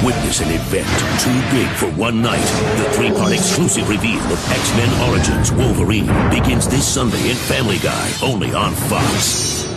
Witness an event too big for one night. The three-part exclusive reveal of X-Men Origins Wolverine begins this Sunday in Family Guy, only on Fox.